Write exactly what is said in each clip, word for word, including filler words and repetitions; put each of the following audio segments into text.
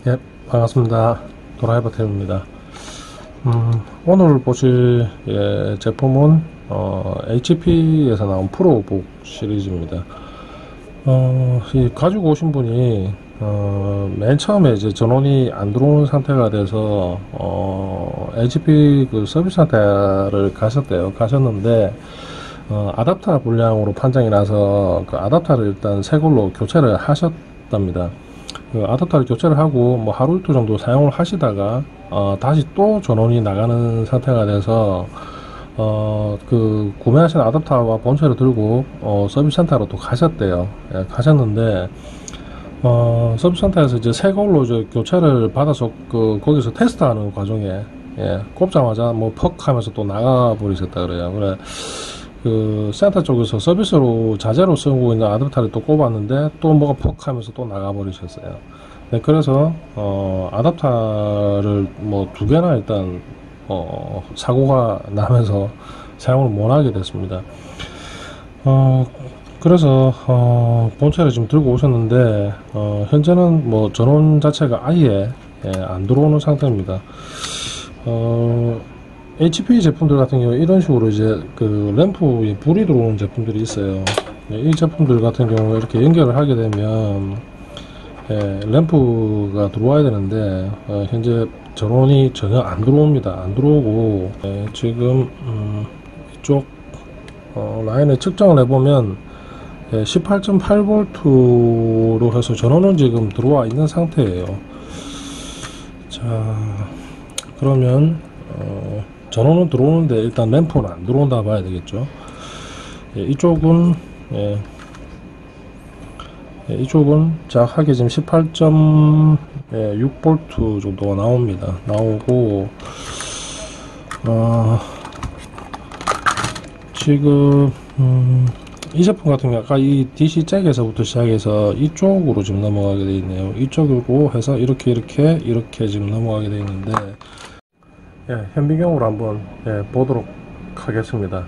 예, 반갑습니다. 도라이버템입니다. 음, 오늘 보실 예, 제품은 어, 에이치피에서 나온 프로북 시리즈입니다. 어, 이 가지고 오신 분이 어, 맨 처음에 이제 전원이 안 들어오는 상태가 돼서 어, 에이치피 그 서비스 센터를 가셨대요. 가셨는데 어, 아답터 불량으로 판정이 나서 그 아답터를 일단 새 걸로 교체를 하셨답니다. 그 아답터를 교체를 하고 뭐 하루 이틀 정도 사용을 하시다가 어, 다시 또 전원이 나가는 상태가 돼서 어, 그 구매하신 아답터와 본체를 들고 어, 서비스 센터로 또 가셨대요. 예, 가셨는데 어, 서비스 센터에서 이제 새 걸로 이제 교체를 받아서 그 거기서 테스트하는 과정에 예, 꼽자마자 뭐 퍽 하면서 또 나가 버리셨다 그래요. 그래 그 센터 쪽에서 서비스로 자재로 쓰고 있는 아답터를 또 꼽았는데 또 뭐가 퍽 하면서 또 나가 버리셨어요. 네, 그래서 어 아답터를 뭐 두 개나 일단 어 사고가 나면서 사용을 못 하게 됐습니다. 어 그래서 어 본체를 지금 들고 오셨는데 어 현재는 뭐 전원 자체가 아예 예, 안 들어오는 상태입니다. 어 에이치피 제품들 같은 경우 이런 식으로 이제 그 램프에 불이 들어오는 제품들이 있어요. 이 제품들 같은 경우에 이렇게 연결을 하게 되면 예, 램프가 들어와야 되는데 어, 현재 전원이 전혀 안 들어옵니다. 안 들어오고 예, 지금 음, 이쪽 어, 라인을 측정을 해보면 예, 십팔 점 팔 볼트로 해서 전원은 지금 들어와 있는 상태예요. 자, 그러면 어, 전원은 들어오는데 일단 램프는 안 들어온다 봐야 되겠죠. 예, 이쪽은 예, 예, 이쪽은 정확하게 지금 십팔 점 육 볼트 정도가 나옵니다. 나오고 어, 지금 음, 이 제품 같은 경우 아까 이 디씨 잭에서부터 시작해서 이쪽으로 지금 넘어가게 되어 있네요. 이쪽으로 해서 이렇게 이렇게 이렇게 지금 넘어가게 되어 있는데 예, 현미경으로 한번 예, 보도록 하겠습니다.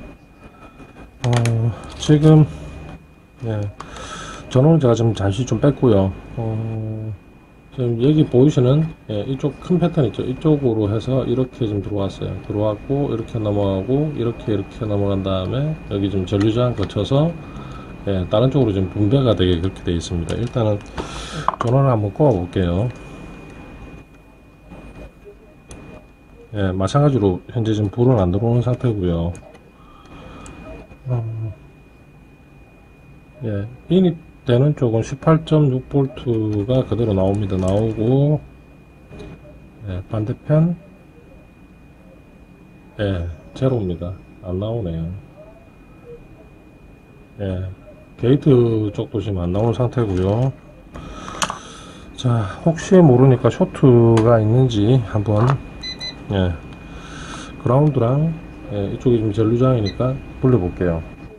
어, 지금 예, 전원을 제가 좀 잠시 좀 뺐고요. 어, 지금 여기 보이시는 예, 이쪽 큰 패턴 있죠. 이쪽으로 해서 이렇게 좀 들어왔어요. 들어왔고 이렇게 넘어가고 이렇게 이렇게 넘어간 다음에 여기 좀 전류장 거쳐서 예, 다른 쪽으로 좀 분배가 되게 그렇게 되어 있습니다. 일단은 전원을 한번 꼽아 볼게요. 예, 마찬가지로 현재 지금 불은 안 들어오는 상태고요. 음, 예, 인입되는 쪽은 십팔 점 육 볼트가 그대로 나옵니다. 나오고 예, 반대편 예, 제로입니다. 안 나오네요. 예, 게이트 쪽도 지금 안 나오는 상태고요. 자, 혹시 모르니까 쇼트가 있는지 한번 예, 그라운드랑 예, 이쪽이 좀 전류장이니까 돌려볼게요.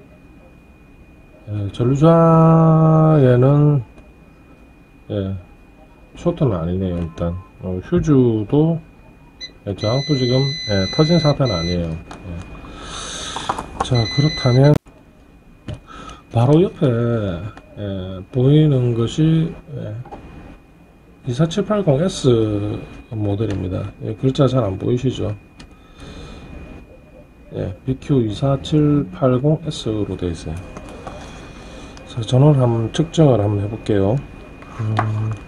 예, 전류장에는 예, 쇼트는 아니네요. 일단 어, 휴즈도 예, 저항도 지금 예, 터진 상태는 아니에요. 예. 자, 그렇다면 바로 옆에 예, 보이는 것이 예, 이사칠팔공 에스 모델입니다. 예, 글자 잘 안 보이시죠? 예, 비큐 이사칠팔공 에스로 되어 있어요. 자, 전원을 한번 측정을 한번 해볼게요. 음,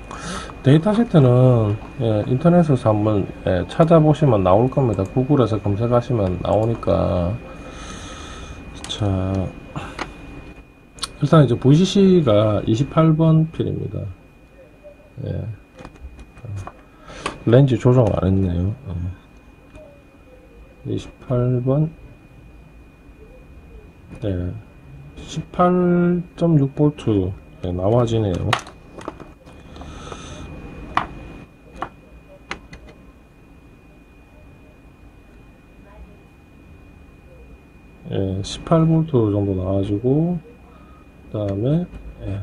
데이터시트는 예, 인터넷에서 한번 예, 찾아보시면 나올 겁니다. 구글에서 검색하시면 나오니까. 자, 일단 이제 브이씨씨가 이십팔 번 필입니다. 예. 렌즈 조정을 안 했네요. 예. 이십팔 번 예. 십팔 점 육 볼트 예, 나와지네요. 예, 십팔 볼트 정도 나와지고 그 다음에 예.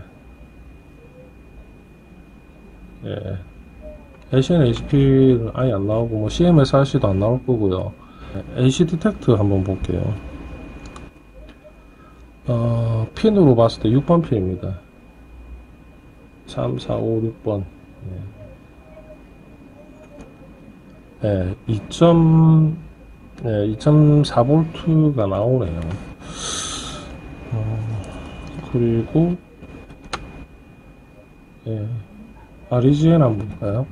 예. 에이씨엔 에이치피는 아예 안 나오고 뭐 씨엠에스알씨도 안 나올 거고요. 에이씨 디텍트 한번 볼게요. 어, 핀으로 봤을 때 육 번 핀입니다. 삼, 사, 오, 육 번. 예. 예, 이. 예, 이 점 사 볼트가 나오네요. 어, 그리고 예, 아르지엔 한번 볼까요?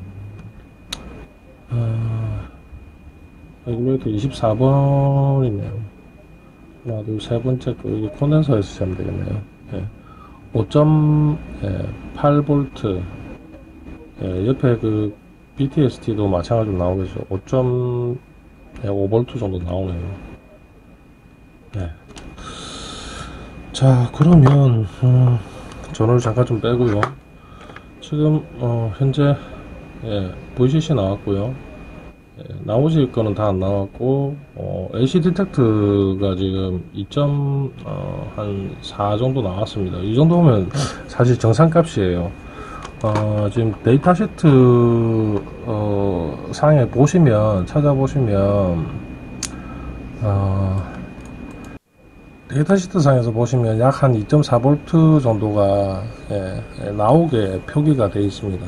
아, 레귤레이터 이십사 번이네요. 하나, 둘, 세 번째 거, 이게 콘덴서에서 재면 되겠네요. 예, 오 점 팔 볼트. 예, 옆에 그 비티에스티도 마찬가지로 나오겠죠. 오 점 오 볼트 정도 나오네요. 네. 자, 그러면 음, 전원을 잠깐 좀 빼고요. 지금 어, 현재 예, 브이씨씨 나왔고요. 예, 나머지 거는 다 안 나왔고 어, 에이씨 디텍트가 지금 이 점 사 정도 나왔습니다. 이 정도면 사실 정상값이에요. 어, 지금 데이터 시트 어, 상에 보시면 찾아보시면 어, 데이터 시트 상에서 보시면 약 한 이 점 사 볼트 정도가 예, 예, 나오게 표기가 되어 있습니다.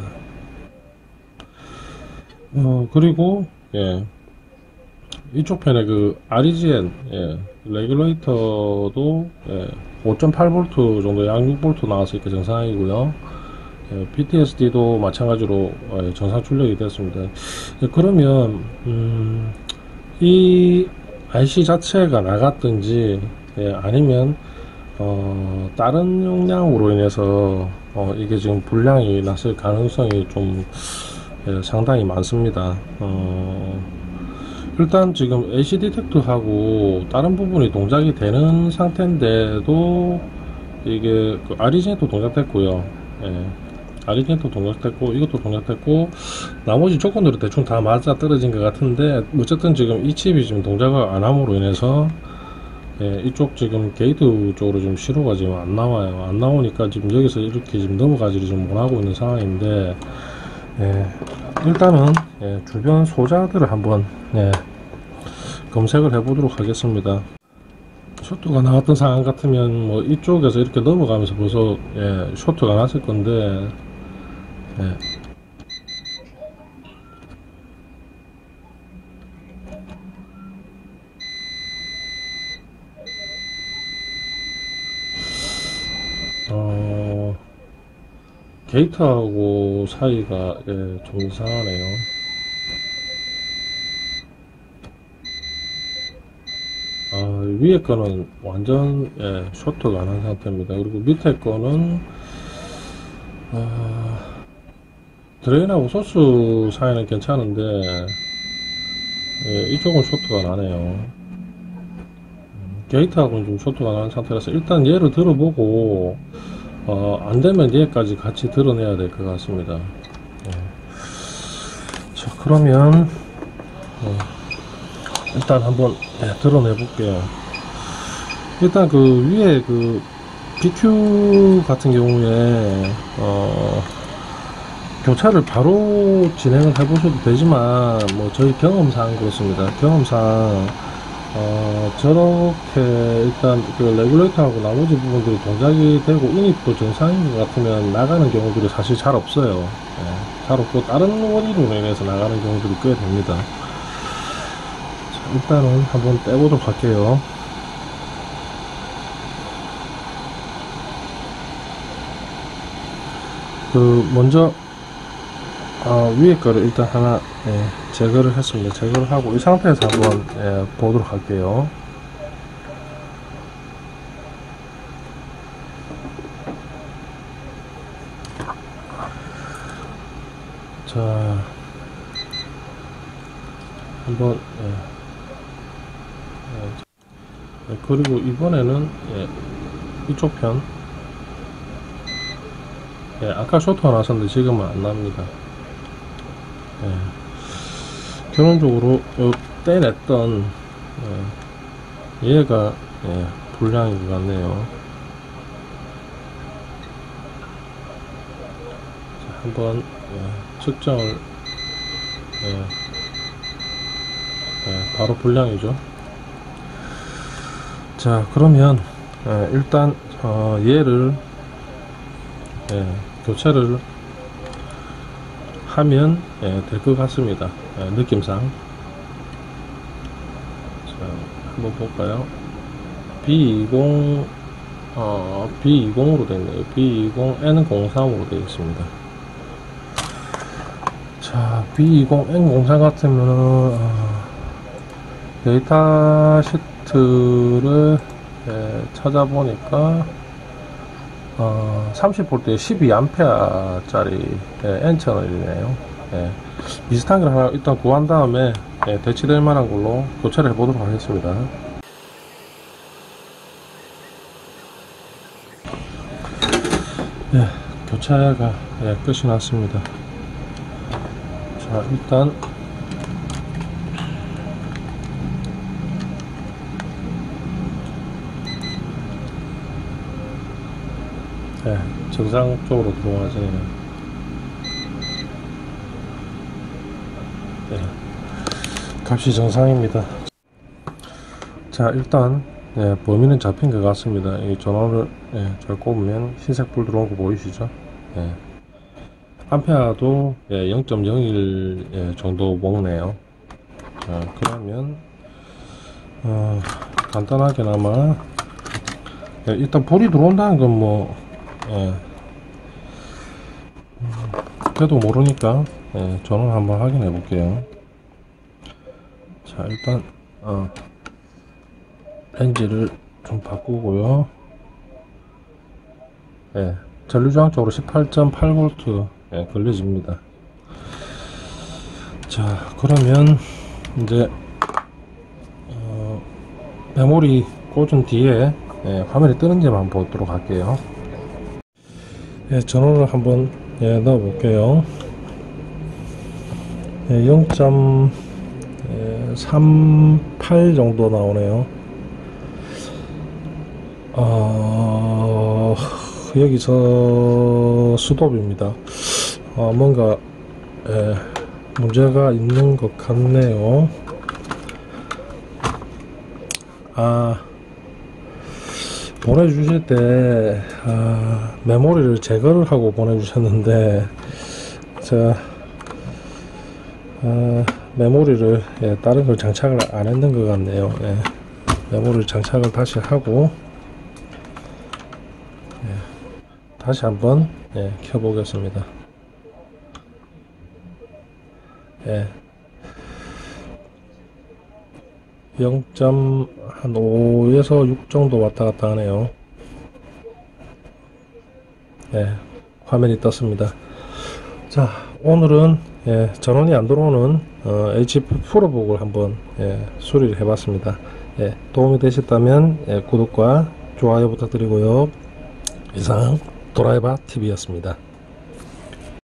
어, 그리고 예, 이쪽 편에 그 아르지엔 예, 레귤레이터도 예, 오 점 팔 볼트 정도 약 육 볼트 나왔으니까 정상이고요. 예, 비티에스디도 마찬가지로 예, 정상 출력이 됐습니다. 예, 그러면 음, 이 아이씨 자체가 나갔든지 예, 아니면 어, 다른 용량으로 인해서 어, 이게 지금 불량이 났을 가능성이 좀 예, 상당히 많습니다. 어, 일단 지금 에이씨 디텍터하고 다른 부분이 동작이 되는 상태인데도 이게 그 아르지엔도 동작됐고요. 예, 아르지엔도 동작됐고 이것도 동작됐고 나머지 조건들은 대충 다 맞아 떨어진 것 같은데 어쨌든 지금 이 칩이 지금 동작을 안 함으로 인해서 예, 이쪽 지금 게이트 쪽으로 지금 시로가 지금 안 나와요. 안 나오니까 지금 여기서 이렇게 지금 넘어가지를 좀 못하고 있는 상황인데 예, 일단은 예, 주변 소자들을 한번 예, 검색을 해 보도록 하겠습니다. 쇼트가 나왔던 상황 같으면 뭐 이쪽에서 이렇게 넘어가면서 벌써 예, 쇼트가 났을 건데 예. 어, 게이트하고 사이가 예, 좀 이상하네요. 아, 위에 거는 완전 예, 쇼트가 안 한 상태입니다. 그리고 밑에 거는 아, 드레인하고 소스 사이는 괜찮은데 예, 이쪽은 쇼트가 나네요. 게이트하고는 좀 쇼트가 나는 상태라서 일단 얘를 들어보고 어, 안되면 얘까지 같이 드러내야 될 것 같습니다. 예. 자, 그러면 어, 일단 한번 예, 드러내 볼게요. 일단 그 위에 그 비큐 같은 경우에 어, 교체를 바로 진행을 해 보셔도 되지만 뭐 저희 경험상 그렇습니다. 경험상 어, 저렇게 일단 그 레귤레이터하고 나머지 부분들이 동작이 되고 인입도 정상인 것 같으면 나가는 경우들이 사실 잘 없어요. 예, 잘 없고 다른 원인으로 인해서 나가는 경우들이 꽤 됩니다. 자, 일단은 한번 떼보도록 할게요. 그 먼저 어, 위에 거를 일단 하나 예, 제거를 했습니다. 제거를 하고 이 상태에서 한번 예, 보도록 할게요. 자, 한번 예, 예, 그리고 이번에는 예, 이쪽 편 예, 아까 쇼트가 나왔었는데 지금은 안 납니다. 예, 결론적으로 요 떼냈던 예, 얘가 예, 불량인 것 같네요. 자, 한번 예, 측정을 예, 예, 바로 불량이죠. 자, 그러면 예, 일단 어, 얘를 예, 교체를 하면 예, 될 것 같습니다. 예, 느낌상. 자, 한번 볼까요? 비 이십 어, 비 이십으로 되어 있네요. 비 이십 엔 공삼으로 되어 있습니다. 자, 비 이십 엔 공삼 같으면은 어, 데이터 시트를 예, 찾아보니까 어, 삼십 볼트에 십이 암페어 짜리 예, N 채널이네요. 예, 비슷한 걸 하나 일단 구한 다음에 예, 대치될 만한 걸로 교체를 해보도록 하겠습니다. 예, 교체가 예, 끝이 났습니다. 자, 일단 예, 정상적으로 들어와지네요. 예, 값이 정상입니다. 자, 일단 예, 범위는 잡힌 것 같습니다. 이 전원을 예, 잘 꼽으면 흰색 불 들어온 거 보이시죠? 예. 암페어도 예, 영 점 영일 예, 정도 먹네요. 자, 그러면 어, 간단하게나마 예, 일단 불이 들어온다는 건 뭐 예, 음, 그래도 모르니까 예, 전원 한번 확인해 볼게요. 자, 일단 어, 렌즈를 좀 바꾸고요. 예, 전류저항 쪽으로 십팔 점 팔 볼트 예, 걸려집니다. 자, 그러면 이제 어, 메모리 꽂은 뒤에 예, 화면이 뜨는지 한번 보도록 할게요. 예, 전원을 한번 예, 넣어 볼게요. 예, 영 점 삼팔 정도 나오네요. 어, 여기서 스톱입니다. 어, 뭔가 예, 문제가 있는 것 같네요. 아, 보내주실 때 아, 메모리를 제거를 하고 보내주셨는데 제가 아, 메모리를 예, 다른 걸 장착을 안 했는 것 같네요. 예, 메모리를 장착을 다시 하고 예, 다시 한번 예, 켜보겠습니다. 예, 영 점 오에서 육 정도 왔다 갔다 하네요. 예, 화면이 떴습니다. 자, 오늘은 예, 전원이 안 들어오는 어, 에이치피 프로북을 한번 예, 수리를 해봤습니다. 예, 도움이 되셨다면 예, 구독과 좋아요 부탁드리고요. 이상 도라이바 티비였습니다.